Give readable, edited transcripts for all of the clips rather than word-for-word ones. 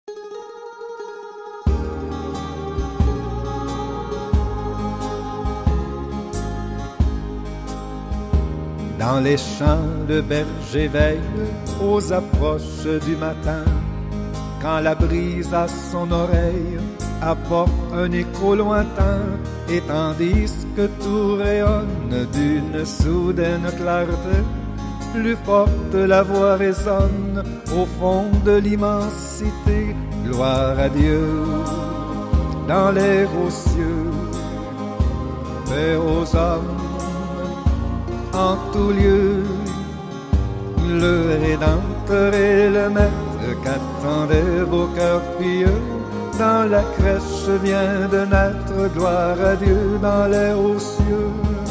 Dans les champs, le berger veille aux approches du matin, quand la brise à son oreille apporte un écho lointain, et tandis que tout rayonne d'une soudaine clarté, plus forte la voix résonne au fond de l'immensité. Gloire à Dieu dans l'air aux cieux, paix aux hommes en tout lieu. Le Rédempteur et le Maître qu'attendaient vos cœurs pieux, dans la crèche vient de naître. Gloire à Dieu dans l'air aux cieux.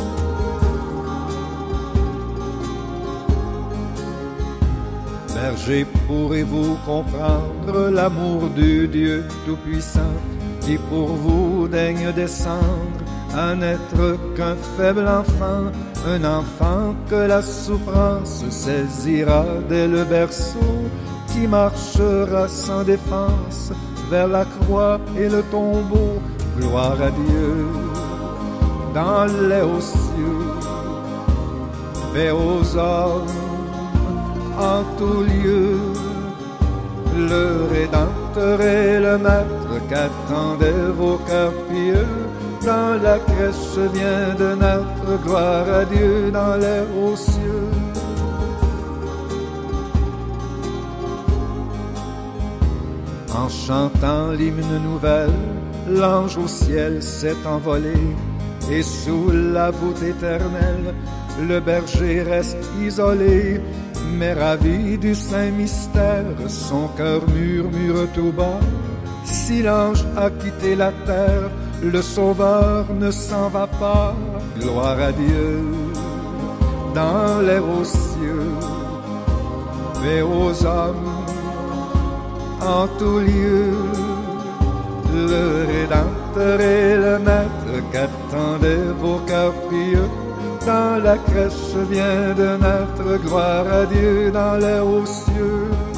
Berger, pourrez-vous comprendre l'amour du Dieu Tout-Puissant, qui pour vous daigne descendre à n'être qu'un faible enfant, un enfant que la souffrance saisira dès le berceau, qui marchera sans défense vers la croix et le tombeau. Gloire à Dieu dans les hauts cieux, paix aux hommes en tout lieu. Le Rédempteur et le Maître qu'attendaient vos cœurs pieux, dans la crèche vient de naître. Gloire à Dieu dans les hauts cieux. En chantant l'hymne nouvelle, l'ange au ciel s'est envolé, et sous la voûte éternelle, le berger reste isolé. Mais ravi du saint mystère, son cœur murmure tout bas: si l'ange a quitté la terre, le Sauveur ne s'en va pas. Gloire à Dieu dans l'air aux cieux, paix aux hommes en tout lieu. Le Rédempteur et le Maître qu'attendaient vos cœurs pieux, dans la crèche vient de naître. Gloire à Dieu dans l'air aux cieux.